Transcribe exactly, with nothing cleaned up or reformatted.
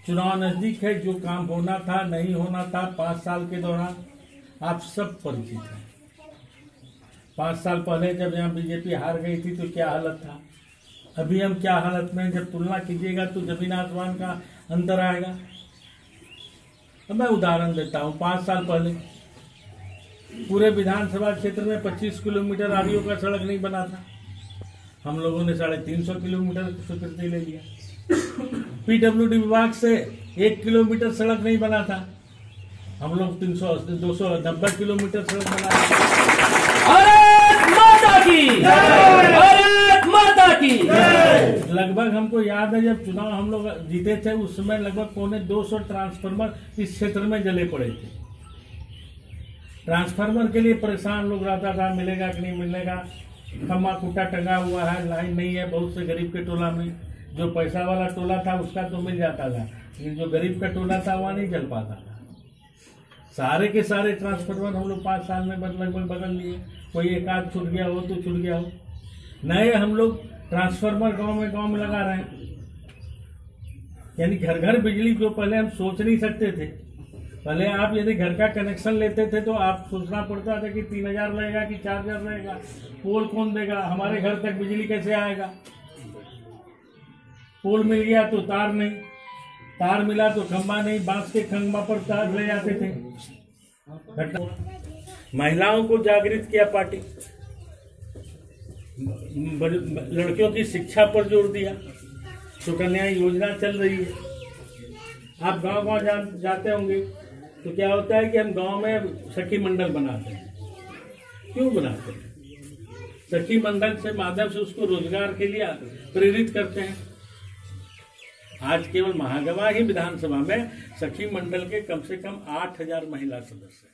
चुनाव नजदीक है, जो काम होना था नहीं होना था पांच साल के दौरान आप सब परिचित हैं। पांच साल पहले जब यहाँ बीजेपी हार गई थी तो क्या हालत था, अभी हम क्या हालत में, जब तुलना कीजिएगा तो जमीन आसमान का अंतर आएगा। तो मैं उदाहरण देता हूँ, पांच साल पहले पूरे विधानसभा क्षेत्र में पच्चीस किलोमीटर आरडीओ का सड़क नहीं बना था, हम लोगों ने साढ़े तीन सौ किलोमीटर की स्वीकृति ले लिया। पीडब्ल्यूडी विभाग से एक किलोमीटर सड़क नहीं बना था, हम लोग तीन सौ दो सौ नब्बे किलोमीटर सड़क बना। भारत माता की भारत माता की। लगभग हमको याद है जब चुनाव हम लोग जीते थे उस समय लगभग पौने दो सौ ट्रांसफार्मर इस क्षेत्र में जले पड़े थे। ट्रांसफार्मर के लिए परेशान लोग रहता था, मिलेगा कि नहीं मिलेगा, खम्मा खूटा टंगा हुआ है, लाइन नहीं है। बहुत से गरीब के टोला में जो पैसा वाला टोला था उसका तो मिल जाता था, लेकिन जो गरीब का टोला था वहाँ नहीं चल पाता था। सारे के सारे ट्रांसफार्मर हम लोग पाँच साल में लगभग बदल लिए, कोई एक आध छूट गया हो तो छूट गया हो। नए हम लोग ट्रांसफार्मर गांव में गांव में लगा रहे हैं, यानी घर घर बिजली, जो पहले हम सोच नहीं सकते थे। पहले आप यदि घर का कनेक्शन लेते थे तो आप सोचना पड़ता था कि तीन हजार लगेगा कि चार हजार लगेगा, पोल कौन देगा, हमारे घर तक बिजली कैसे आएगा। पोल मिल गया तो तार नहीं, तार मिला तो खंबा नहीं, बांस के खंबा पर तार ले जाते थे। महिलाओं को जागृत किया पार्टी, लड़कियों की शिक्षा पर जोर दिया, सुकन्या योजना चल रही है। आप गांव गांव जा, जाते होंगे तो क्या होता है कि हम गांव में सखी मंडल बनाते हैं। क्यों बनाते हैं? सखी मंडल से माध्यम से उसको रोजगार के लिए प्रेरित करते हैं। आज केवल महागवा ही विधानसभा में सखी मंडल के कम से कम आठ हजार महिला सदस्य हैं।